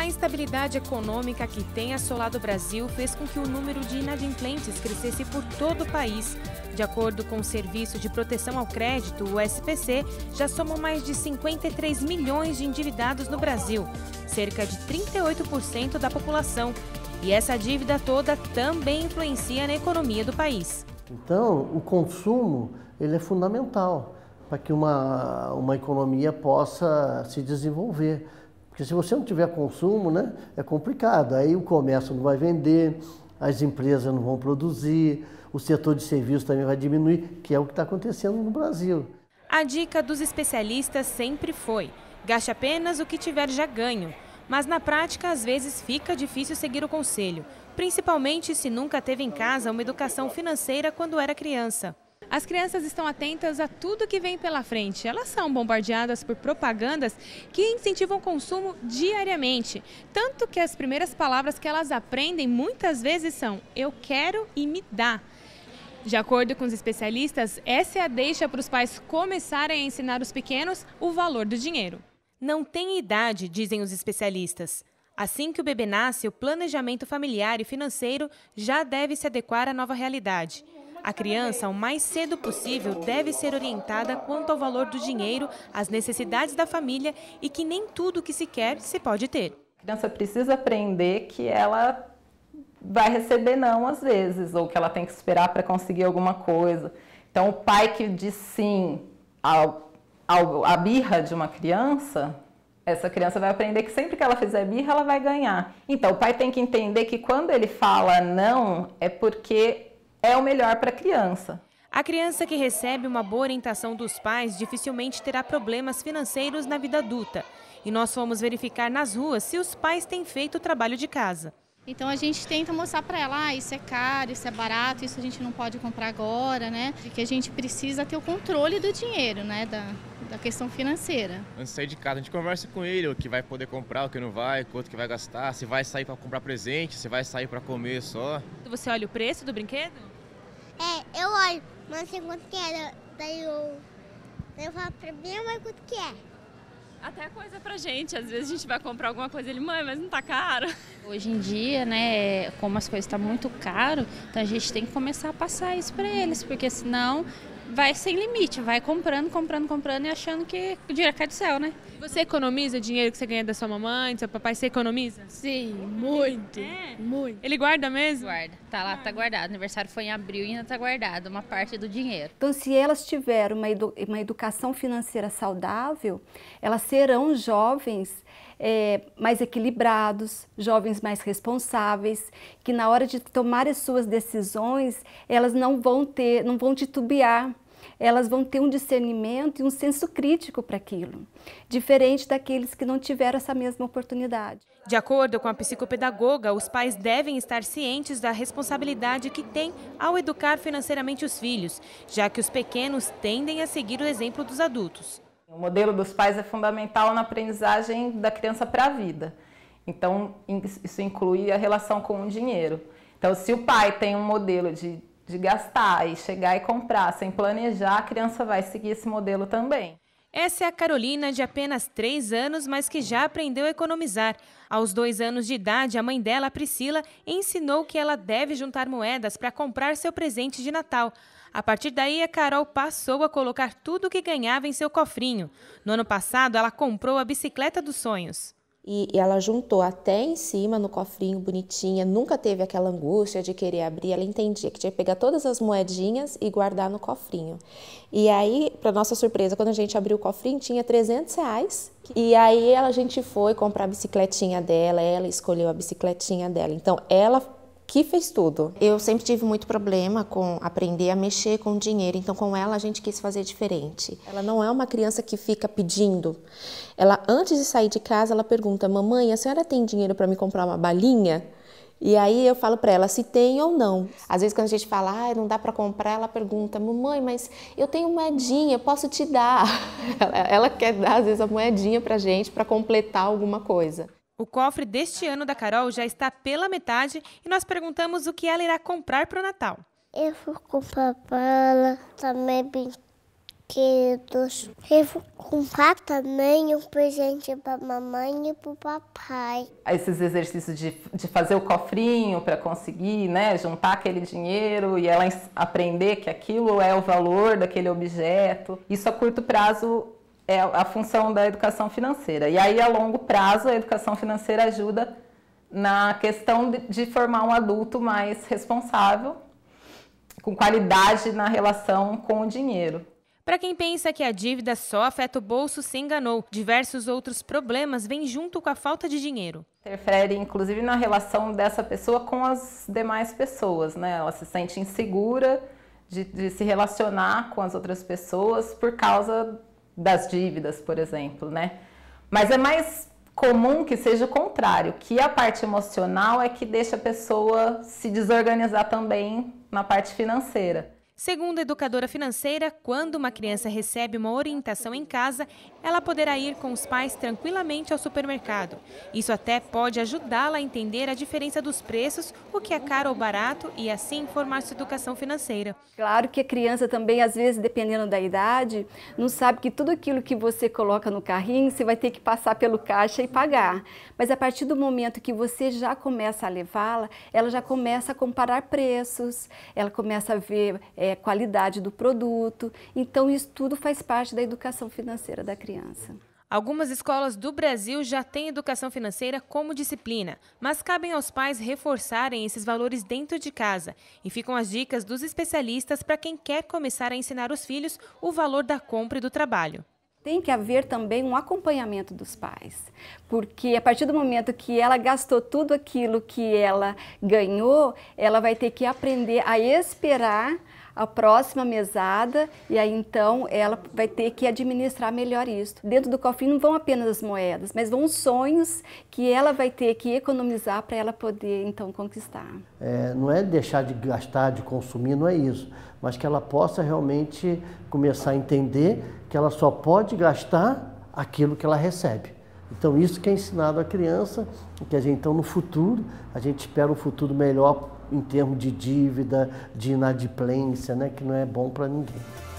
A instabilidade econômica que tem assolado o Brasil fez com que o número de inadimplentes crescesse por todo o país. De acordo com o Serviço de Proteção ao Crédito, o SPC, já somam mais de 53 milhões de endividados no Brasil, cerca de 38% da população. E essa dívida toda também influencia na economia do país. Então, o consumo ele é fundamental para que uma economia possa se desenvolver. Porque se você não tiver consumo, né, é complicado. Aí o comércio não vai vender, as empresas não vão produzir, o setor de serviços também vai diminuir, que é o que está acontecendo no Brasil. A dica dos especialistas sempre foi: gaste apenas o que tiver já ganho. Mas na prática, às vezes, fica difícil seguir o conselho, principalmente se nunca teve em casa uma educação financeira quando era criança. As crianças estão atentas a tudo que vem pela frente. Elas são bombardeadas por propagandas que incentivam o consumo diariamente. Tanto que as primeiras palavras que elas aprendem muitas vezes são "eu quero" e "me dá". De acordo com os especialistas, essa é a deixa para os pais começarem a ensinar os pequenos o valor do dinheiro. Não tem idade, dizem os especialistas. Assim que o bebê nasce, o planejamento familiar e financeiro já deve se adequar à nova realidade. A criança, o mais cedo possível, deve ser orientada quanto ao valor do dinheiro, às necessidades da família e que nem tudo que se quer se pode ter. A criança precisa aprender que ela vai receber não às vezes, ou que ela tem que esperar para conseguir alguma coisa. Então, o pai que diz sim a birra de uma criança, essa criança vai aprender que sempre que ela fizer birra, ela vai ganhar. Então, o pai tem que entender que quando ele fala não, é porque é o melhor para a criança. A criança que recebe uma boa orientação dos pais dificilmente terá problemas financeiros na vida adulta. E nós fomos verificar nas ruas se os pais têm feito o trabalho de casa. Então a gente tenta mostrar para ela, isso é caro, isso é barato, isso a gente não pode comprar agora, né? Que a gente precisa ter o controle do dinheiro, né? Da questão financeira. Antes de sair de casa, a gente conversa com ele, o que vai poder comprar, o que não vai, quanto que vai gastar, se vai sair para comprar presente, se vai sair para comer só. Você olha o preço do brinquedo? Eu olho, mas não sei quanto que é, daí eu falo pra minha mãe quanto que é. Até coisa pra gente, às vezes a gente vai comprar alguma coisa, ele, mãe, mas não tá caro. Hoje em dia, né, como as coisas estão muito caro, então a gente tem que começar a passar isso para eles, porque senão vai sem limite, vai comprando e achando que o dinheiro cai do céu, né? Você economiza o dinheiro que você ganha da sua mamãe, do seu papai, você economiza? Sim, muito, muito. Ele guarda mesmo? Guarda, tá lá, tá guardado. O aniversário foi em abril e ainda tá guardado uma parte do dinheiro. Então, se elas tiverem uma educação financeira saudável, elas serão jovens mais equilibrados, jovens mais responsáveis, que na hora de tomar as suas decisões, elas não vão titubear. Elas vão ter um discernimento e um senso crítico para aquilo, diferente daqueles que não tiveram essa mesma oportunidade. De acordo com a psicopedagoga, os pais devem estar cientes da responsabilidade que têm ao educar financeiramente os filhos, já que os pequenos tendem a seguir o exemplo dos adultos. O modelo dos pais é fundamental na aprendizagem da criança para a vida. Então, isso inclui a relação com o dinheiro. Então, se o pai tem um modelo de gastar e chegar e comprar sem planejar, a criança vai seguir esse modelo também. Essa é a Carolina, de apenas 3 anos, mas que já aprendeu a economizar. Aos 2 anos de idade, a mãe dela, a Priscila, ensinou que ela deve juntar moedas para comprar seu presente de Natal. A partir daí, a Carol passou a colocar tudo o que ganhava em seu cofrinho. No ano passado, ela comprou a bicicleta dos sonhos. E ela juntou até em cima no cofrinho bonitinha, nunca teve aquela angústia de querer abrir, ela entendia que tinha que pegar todas as moedinhas e guardar no cofrinho. E aí, para nossa surpresa, quando a gente abriu o cofrinho, tinha R$300. E aí a gente foi comprar a bicicletinha dela, ela escolheu a bicicletinha dela. Então, ela que fez tudo. Eu sempre tive muito problema com aprender a mexer com dinheiro, então com ela a gente quis fazer diferente. Ela não é uma criança que fica pedindo. Ela, antes de sair de casa, ela pergunta: mamãe, a senhora tem dinheiro para me comprar uma balinha? E aí eu falo para ela se tem ou não. Às vezes quando a gente fala, não dá para comprar, ela pergunta: mamãe, mas eu tenho moedinha, posso te dar? Ela quer dar, às vezes, a moedinha pra gente para completar alguma coisa. O cofre deste ano da Carol já está pela metade e nós perguntamos o que ela irá comprar para o Natal. Eu vou comprar bala, também brinquedos. Eu vou comprar também um presente para mamãe e para o papai. Esses exercícios de fazer o cofrinho para conseguir, né, juntar aquele dinheiro e ela aprender que aquilo é o valor daquele objeto. Isso a curto prazo é a função da educação financeira. E aí, a longo prazo, a educação financeira ajuda na questão de formar um adulto mais responsável, com qualidade na relação com o dinheiro. Para quem pensa que a dívida só afeta o bolso, se enganou. Diversos outros problemas vêm junto com a falta de dinheiro. Interfere, inclusive, na relação dessa pessoa com as demais pessoas, né? Ela se sente insegura de se relacionar com as outras pessoas por causa das dívidas, por exemplo, né? Mas é mais comum que seja o contrário, que a parte emocional é que deixa a pessoa se desorganizar também na parte financeira. Segundo a educadora financeira, quando uma criança recebe uma orientação em casa, ela poderá ir com os pais tranquilamente ao supermercado. Isso até pode ajudá-la a entender a diferença dos preços, o que é caro ou barato, e assim formar sua educação financeira. Claro que a criança também, às vezes, dependendo da idade, não sabe que tudo aquilo que você coloca no carrinho, você vai ter que passar pelo caixa e pagar. Mas a partir do momento que você já começa a levá-la, ela já começa a comparar preços, ela começa a ver qualidade do produto. Então, isso tudo faz parte da educação financeira da criança. Algumas escolas do Brasil já têm educação financeira como disciplina, mas cabem aos pais reforçarem esses valores dentro de casa. E ficam as dicas dos especialistas para quem quer começar a ensinar os filhos o valor da compra e do trabalho. Tem que haver também um acompanhamento dos pais, porque a partir do momento que ela gastou tudo aquilo que ela ganhou, ela vai ter que aprender a esperar a próxima mesada e aí então ela vai ter que administrar melhor isso. Dentro do cofrinho não vão apenas as moedas, mas vão os sonhos que ela vai ter que economizar para ela poder então conquistar. Não é deixar de gastar, de consumir, não é isso, mas que ela possa realmente começar a entender que ela só pode gastar aquilo que ela recebe. Então isso que é ensinado à criança, que a gente então no futuro, a gente espera um futuro melhor em termos de dívida, de inadimplência, né, que não é bom para ninguém.